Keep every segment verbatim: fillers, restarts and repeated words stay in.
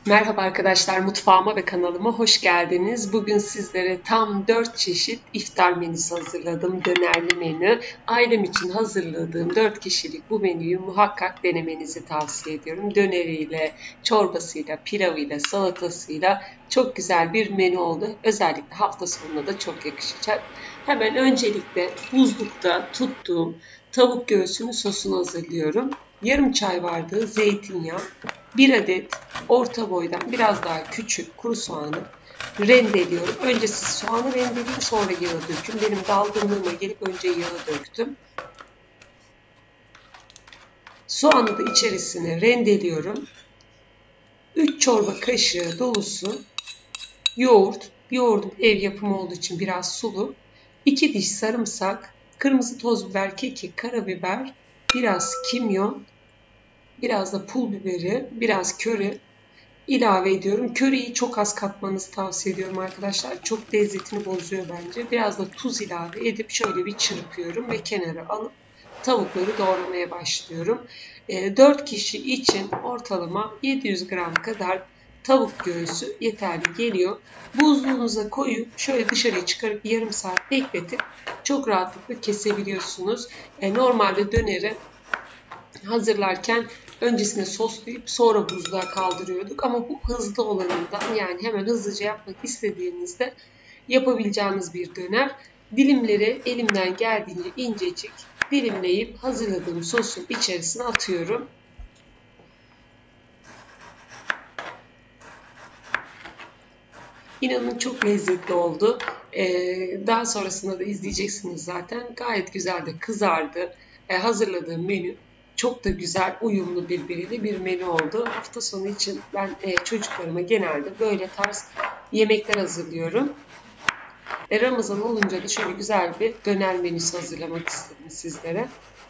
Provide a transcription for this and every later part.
Merhaba arkadaşlar, mutfağıma ve kanalıma hoş geldiniz. Bugün sizlere tam dört çeşit iftar menüsü hazırladım. Dönerli menü. Ailem için hazırladığım dört kişilik bu menüyü muhakkak denemenizi tavsiye ediyorum. Döneriyle, çorbasıyla, pilavıyla, salatasıyla çok güzel bir menü oldu. Özellikle hafta sonuna da çok yakışacak. Hemen öncelikle buzlukta tuttuğum tavuk göğsünün sosunu hazırlıyorum. Yarım çay bardağı zeytinyağı, bir adet orta boydan biraz daha küçük kuru soğanı rendeliyorum. Önce siz soğanı rendeleyin, sonra yağı dökün. Benim dalgınlığıma gelip önce yağı döktüm. Soğanı da içerisine rendeliyorum. üç çorba kaşığı dolusu yoğurt. Yoğurdum ev yapımı olduğu için biraz sulu. iki diş sarımsak, kırmızı toz biber, kekik, karabiber, biraz kimyon, biraz da pul biberi, biraz köri ilave ediyorum. Köriyi çok az katmanızı tavsiye ediyorum arkadaşlar. Çok lezzetini bozuyor bence. Biraz da tuz ilave edip şöyle bir çırpıyorum ve kenara alıp tavukları doğramaya başlıyorum. dört kişi için ortalama yedi yüz gram kadar tavuk göğsü yeterli geliyor. Buzluğunuza koyup şöyle dışarıya çıkarıp yarım saat bekletip çok rahatlıkla kesebiliyorsunuz. Normalde döneri hazırlarken öncesinde soslayıp sonra buzluğa kaldırıyorduk. Ama bu hızlı olanından, yani hemen hızlıca yapmak istediğinizde yapabileceğiniz bir döner. Dilimleri elimden geldiğince incecik dilimleyip hazırladığım sosun içerisine atıyorum. İnanın çok lezzetli oldu. Ee, daha sonrasında da izleyeceksiniz zaten. Gayet güzel de kızardı. Ee, hazırladığım menü çok da güzel, uyumlu birbiriyle bir menü oldu. Hafta sonu için ben e, çocuklarıma genelde böyle tarz yemekler hazırlıyorum. E, Ramazan olunca da şöyle güzel bir döner menüsü hazırlamak istedim sizlere.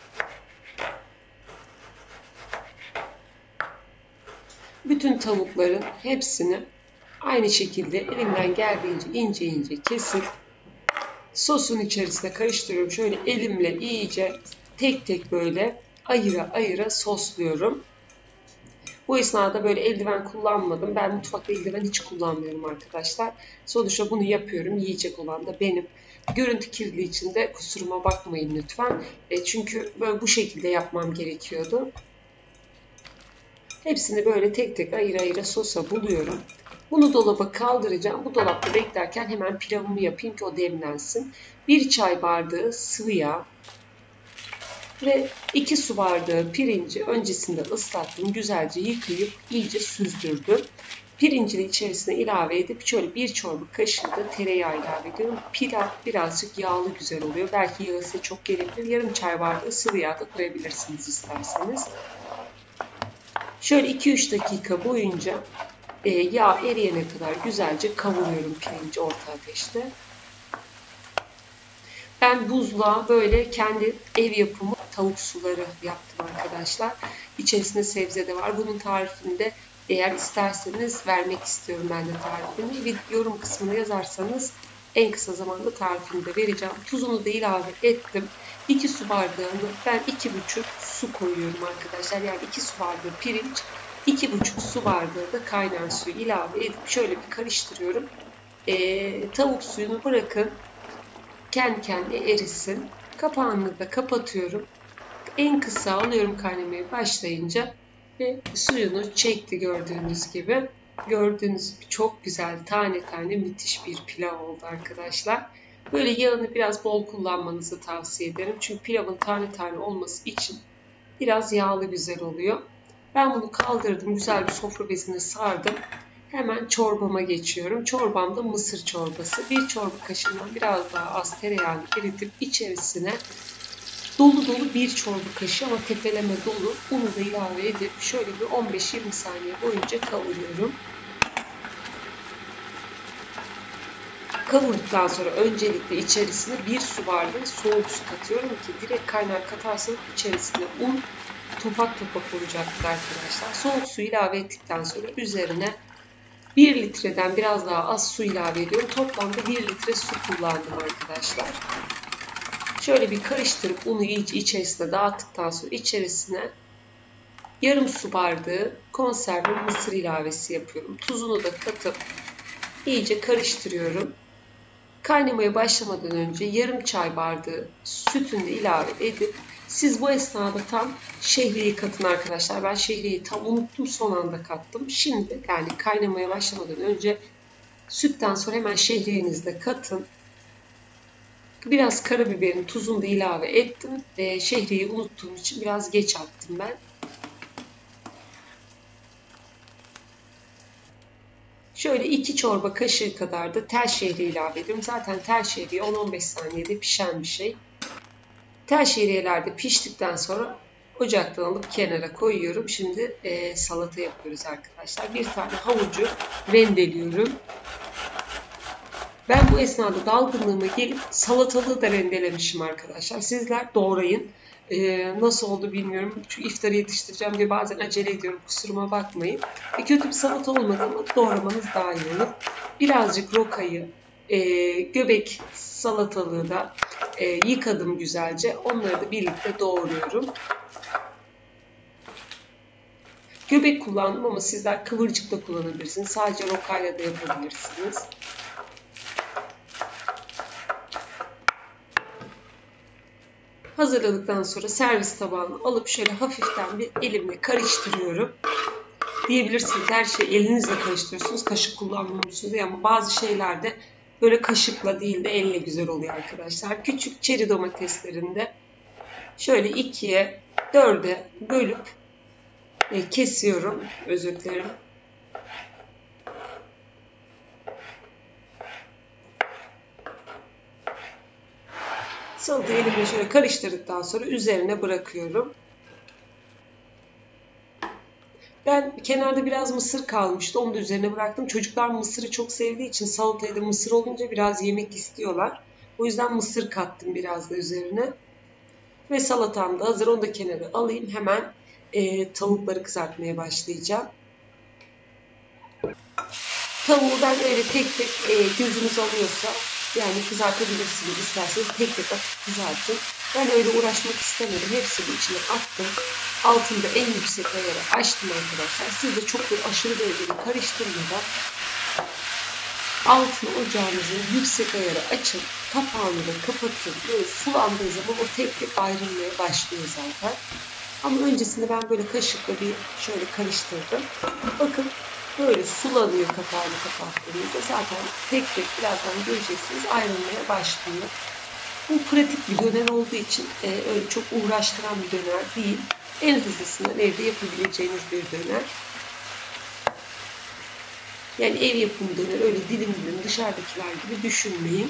Bütün tavukların hepsini aynı şekilde elimden geldiğince ince ince kesip sosun içerisine karıştırıyorum. Şöyle elimle iyice tek tek böyle ayıra ayıra sosluyorum. Bu esnada böyle eldiven kullanmadım. Ben mutfakta eldiven hiç kullanmıyorum arkadaşlar. Sonuçta bunu yapıyorum. Yiyecek olan da benim. Görüntü kirliliği için de kusuruma bakmayın lütfen. E çünkü böyle bu şekilde yapmam gerekiyordu. Hepsini böyle tek tek ayıra ayıra sosa buluyorum. Bunu dolaba kaldıracağım. Bu dolapta beklerken hemen pilavımı yapayım ki o demlensin. bir çay bardağı sıvı yağ ve iki su bardağı pirinci öncesinde ıslattım. Güzelce yıkayıp iyice süzdürdüm. Pirincini içerisine ilave edip şöyle bir çorba kaşığı da tereyağı ilave ediyorum. Pilav birazcık yağlı güzel oluyor. Belki yağı size çok gelebilir. Yarım çay bardağı sıvı yağ da koyabilirsiniz isterseniz. Şöyle iki üç dakika boyunca e, yağ eriyene kadar güzelce kavuruyorum pirinci orta ateşte. Ben buzluğa böyle kendi ev yapımı tavuk suları yaptım arkadaşlar. İçerisinde sebze de var. Bunun tarifini de eğer isterseniz vermek istiyorum ben de tarifini. Bir yorum kısmına yazarsanız en kısa zamanda tarifini de vereceğim. Tuzunu da ilave ettim. iki su bardağını ben iki buçuk su koyuyorum arkadaşlar. Yani iki su bardağı pirinç, iki buçuk su bardağı da kaynar suyu ilave edip şöyle bir karıştırıyorum. Ee, tavuk suyunu bırakın. Kendi kendine erisin. Kapağını da kapatıyorum. En kısa alıyorum kaynamaya başlayınca ve suyunu çekti gördüğünüz gibi. Gördüğünüz gibi çok güzel tane tane müthiş bir pilav oldu arkadaşlar. Böyle yağını biraz bol kullanmanızı tavsiye ederim. Çünkü pilavın tane tane olması için biraz yağlı güzel oluyor. Ben bunu kaldırdım. Güzel bir sofra bezine sardım. Hemen çorbama geçiyorum. Çorbam da mısır çorbası. Bir çorba kaşığından biraz daha az tereyağını eritip içerisine dolu dolu bir çorba kaşığı ama tepeleme dolu unu da ilave edip şöyle bir on beş yirmi saniye boyunca kavuruyorum. Kavurduktan sonra öncelikle içerisine bir su bardağı soğuk su katıyorum ki direkt kaynar katarsanız içerisine un topak topak olacaktır arkadaşlar. Soğuk su ilave ettikten sonra üzerine bir litreden biraz daha az su ilave ediyorum. Toplamda bir litre su kullandım arkadaşlar. Şöyle bir karıştırıp unu iyice içerisine dağıttıktan sonra içerisine yarım su bardağı konserve mısır ilavesi yapıyorum. Tuzunu da katıp iyice karıştırıyorum. Kaynamaya başlamadan önce yarım çay bardağı sütünü de ilave edip siz bu esnada tam şehriyeyi katın arkadaşlar. Ben şehriyeyi tam unuttum, son anda kattım. Şimdi yani kaynamaya başlamadan önce sütten sonra hemen şehriyenizi de katın. Biraz karabiberin tuzunu da ilave ettim. E, şehriyeyi unuttuğum için biraz geç attım ben. Şöyle iki çorba kaşığı kadar da tel şehriye ilave ediyorum. Zaten tel şehriye on on beş saniyede pişen bir şey. Tel şehriyeler de piştikten sonra ocaktan alıp kenara koyuyorum. Şimdi e, salata yapıyoruz arkadaşlar. Bir tane havucu rendeliyorum. Ben bu esnada dalgınlığıma gelip salatalığı da rendelemişim arkadaşlar. Sizler doğrayın. Ee, nasıl oldu bilmiyorum. Çünkü iftarı yetiştireceğim diye bazen acele ediyorum. Kusuruma bakmayın. E, kötü bir salata olmadı ama doğramanız daha iyi olur. Birazcık rokayı, e, göbek salatalığı da e, yıkadım güzelce. Onları da birlikte doğruyorum. Göbek kullandım ama sizler kıvırcık da kullanabilirsiniz. Sadece rokayla da yapabilirsiniz. Hazırladıktan sonra servis tabağına alıp şöyle hafiften bir elimle karıştırıyorum. Diyebilirsiniz her şeyi elinizle karıştırıyorsunuz, kaşık kullanmıyorsunuz diye, ama bazı şeylerde böyle kaşıkla değil de elle güzel oluyor arkadaşlar. Küçük çeri domateslerinde şöyle ikiye, dörde bölüp e, kesiyorum. Özür dilerim. Salatayı elimle şöyle karıştırdıktan sonra üzerine bırakıyorum. Ben kenarda biraz mısır kalmıştı. Onu da üzerine bıraktım. Çocuklar mısırı çok sevdiği için salataya da mısır olunca biraz yemek istiyorlar. O yüzden mısır kattım biraz da üzerine. Ve salatam da hazır. Onu da kenara alayım. Hemen e, tavukları kızartmaya başlayacağım. Tavuğu ben öyle tek tek e, gözünüz alıyorsa yani kızartabilirsiniz, isterseniz tek tek atıp kızartın. Ben öyle uğraşmak istemedim. Hepsini içine attım. Altında en yüksek ayarı açtım arkadaşlar. Siz de çok bir aşırı derecede karıştırmadan altını ocağınızın yüksek ayarı açın. Kapağını da kapatın. Böyle sulandığı zaman o tek tek ayrılmaya başlıyor zaten. Ama öncesinde ben böyle kaşıkla bir şöyle karıştırdım. Bakın böyle sulanıyor kapağını kapattığınızda. Zaten tek tek birazdan göreceksiniz ayrılmaya başlıyor. Bu pratik bir döner olduğu için e, öyle çok uğraştıran bir döner değil. En hızlısından evde yapabileceğiniz bir döner. Yani ev yapımı döner öyle dilim dilim dışarıdakiler gibi düşünmeyin.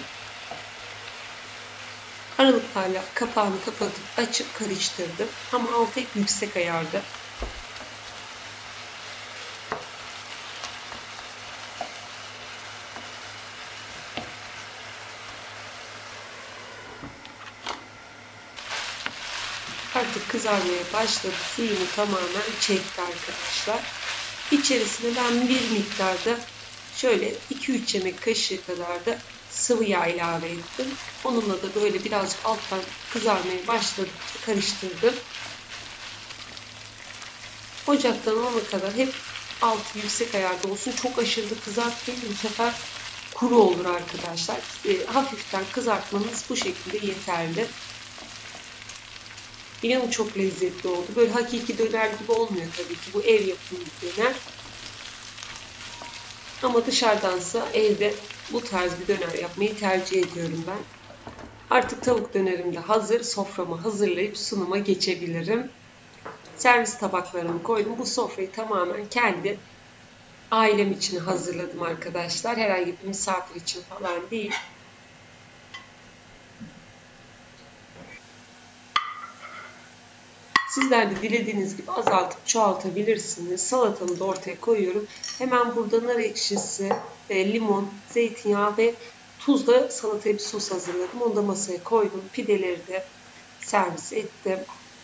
Aralıklarla kapağını kapatıp açıp karıştırdım. Ama altı hep yüksek ayarda. Artık kızarmaya başladı. Suyunu tamamen çekti arkadaşlar. İçerisine ben bir miktarda şöyle iki üç yemek kaşığı kadar da sıvı yağ ilave ettim. Onunla da böyle birazcık alttan kızarmaya başladıkça karıştırdım. Ocaktan ona kadar hep altı yüksek ayarda olsun. Çok aşırı da kızartmayın. Bu sefer kuru olur arkadaşlar. E, hafiften kızartmanız bu şekilde yeterli. İnanın çok lezzetli oldu. Böyle hakiki döner gibi olmuyor tabii ki. Bu ev yapımı bir döner. Ama dışarıdansa evde bu tarz bir döner yapmayı tercih ediyorum ben. Artık tavuk dönerim de hazır. Soframı hazırlayıp sunuma geçebilirim. Servis tabaklarımı koydum. Bu sofrayı tamamen kendi ailem için hazırladım arkadaşlar. Herhangi bir misafir için falan değil. Sizler de dilediğiniz gibi azaltıp çoğaltabilirsiniz. Salatamı da ortaya koyuyorum. Hemen burada nar ekşisi, limon, zeytinyağı ve tuzla salataya bir sos hazırladım. Onu da masaya koydum. Pideleri de servis ettim.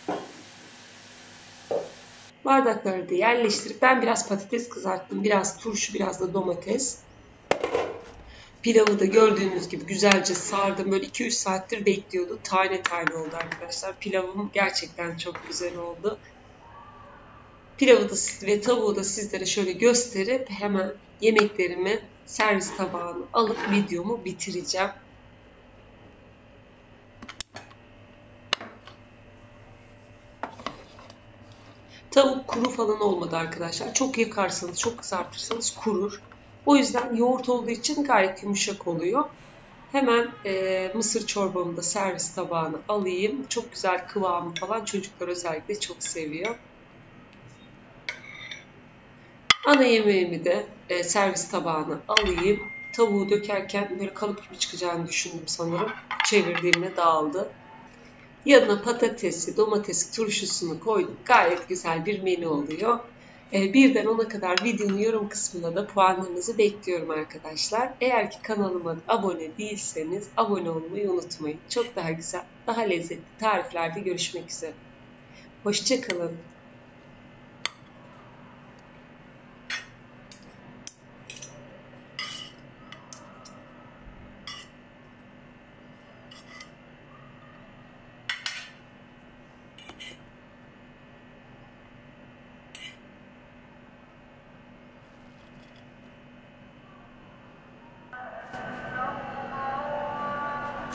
Bardakları da yerleştirip ben biraz patates kızarttım. Biraz turşu, biraz da domates. Pilavı da gördüğünüz gibi güzelce sardım. Böyle iki üç saattir bekliyordu. Tane tane oldu arkadaşlar. Pilavım gerçekten çok güzel oldu. Pilavı da ve tavuğu da sizlere şöyle gösterip hemen yemeklerimi servis tabağına alıp videomu bitireceğim. Tavuk kuru falan olmadı arkadaşlar. Çok yakarsanız, çok kızartırsanız kurur. O yüzden yoğurt olduğu için gayet yumuşak oluyor. Hemen e, mısır çorbamı da servis tabağına alayım. Çok güzel kıvamı falan çocuklar özellikle çok seviyor. Ana yemeğimi de e, servis tabağına alayım. Tavuğu dökerken böyle kalıp gibi çıkacağını düşündüm sanırım. Çevirdiğimde dağıldı. Yanına patatesi, domatesi, turşusunu koydum. Gayet güzel bir menü oluyor. Birden ona kadar videonun yorum kısmına da puanlarınızı bekliyorum arkadaşlar. Eğer ki kanalıma abone değilseniz abone olmayı unutmayın. Çok daha güzel, daha lezzetli tariflerde görüşmek üzere. Hoşça kalın.